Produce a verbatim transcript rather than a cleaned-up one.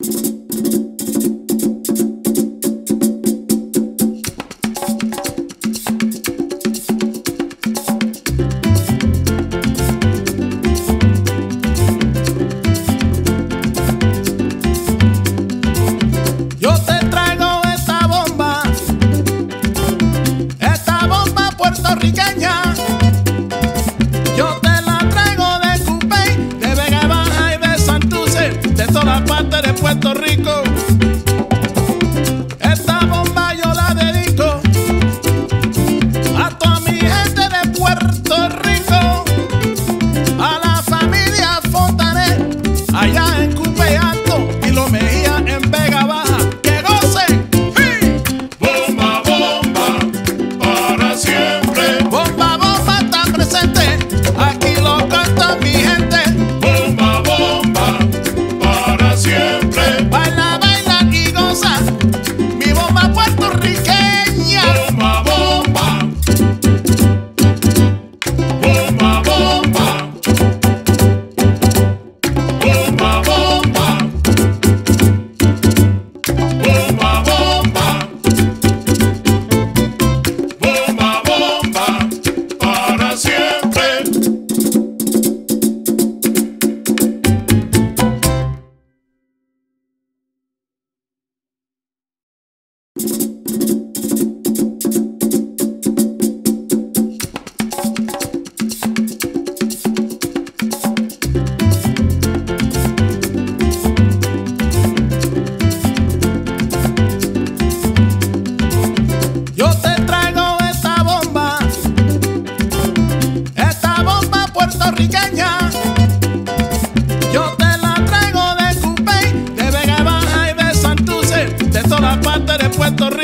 Puerto Rico. Esta bomba yo la dedico a toda mi gente de Puerto Rico, a la familia Fontanet, allá en Cupe Alto y Lo Mejía en Vega Baja. ¡Que gocen! ¡Sí! Bomba, bomba, para siempre. Bomba, bomba está presente, aquí lo canta mi gente. Bomba, bomba, para siempre. Baila, baila y goza, mi bomba puertorriqueña. Bomba, bomba, bomba, bomba, bomba, bomba, bomba, bomba, bomba, bomba, para siempre. Yo te traigo esta bomba, esta bomba puertorriqueña. Yo te la traigo de Cupey, de Vega Baja y de Santurce, de todas partes de Puerto Rico.